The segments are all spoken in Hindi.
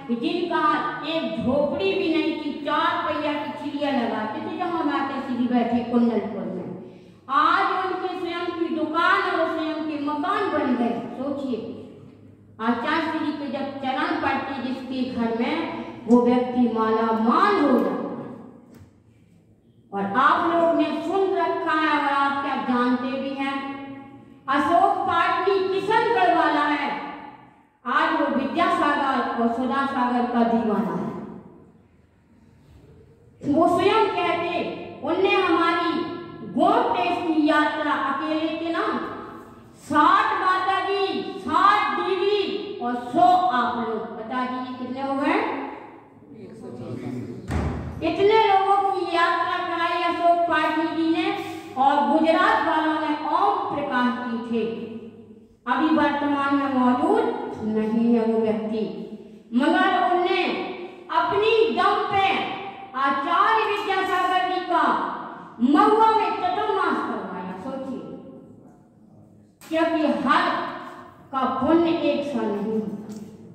कि जिनका एक झोपड़ी भी नहीं थी, 4 पहिया की चिड़िया लगाते थे जहां माता श्री बैठे कुंडलपुर में, आज उनके स्वयं की दुकान और स्वयं के मकान बन गए। सोचिए, आचार्य श्री के जब चरण पड़ते जिसके घर में, वो व्यक्ति माला माल हो जाता। और आप लोग ने सुन रखा है और आप क्या जानते भी हैं, अशोक पाटनी किशनगढ़ वाला है, आज वो विद्यासागर और सुधा सागर का दीवाना है। वो स्वयं कहते, उनने हमारी गोप टेस्ट की यात्रा अकेले के ना 60 माता जी, 60 दीदी और 100 आप लोग, बता दीजिए कितने हो गए? 140। इतने लोगों की यात्रा कराई अशोक पाटनी जी ने, और गुजरात वालों ने ओम प्रकाश जी थे, अभी वर्तमान में मौजूद नहीं है वो व्यक्ति, मगर उनने अपनी दम पे आचार्य विद्यासागर जी का महुआ में चतुर्मास करवाया। सोचिए, क्योंकि हर का पुण्य एक सा नहीं होता,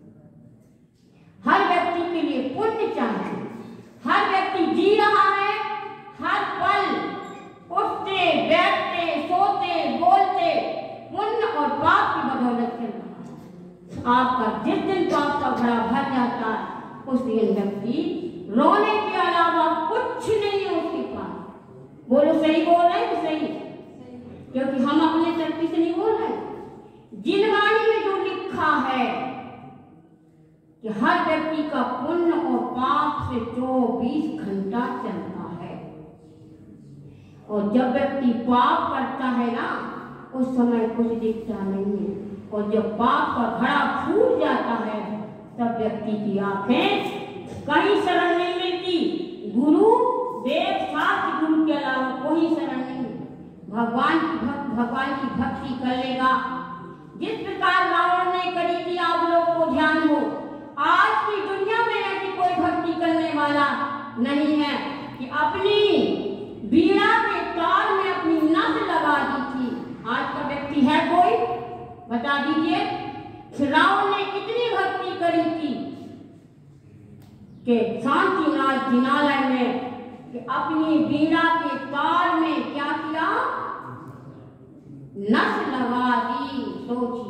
हर व्यक्ति के लिए पुण्य चाहिए। हर व्यक्ति जी रहा है, हर पल उठते बैठते सोते बोलते पुण्य और पाप की बदौलत चल रहा है। आपका जिस दिन पाप का घड़ा भर जाता है, उस दिन व्यक्ति रोने के अलावा कुछ नहीं है उसके पास। बोलो, सही बोल रहे हैं? सही, क्योंकि हम अपने शक्ति से नहीं बोल रहे। जिनवाणी में जो लिखा है कि हर व्यक्ति का पुण्य और पाप से 24 घंटा चलता है, और जब व्यक्ति पाप करता है ना, उस समय कुछ दिखता नहीं है, और जब पाप का घड़ा फूट जाता है, तब व्यक्ति की आंखें कहीं शरण नहीं मिलती। गुरु वेद शास्त्र गुरु के अलावा कोई शरण नहीं। भगवान की भक्ति कर लेगा, जिस प्रकार रावण ने करी थी, आप लोग को ध्यान हो। आज की दुनिया में ऐसी कोई भक्ति करने वाला नहीं है कि अपनी वीणा के तार में अपनी नस लगा दी थी। आज का व्यक्ति है कोई? बता दीजिए। रावण ने इतनी भक्ति करी थी कि शांतिनाथ जिनालय में कि अपनी वीणा के तार में क्या किया? नस लगा दी। सोचिए,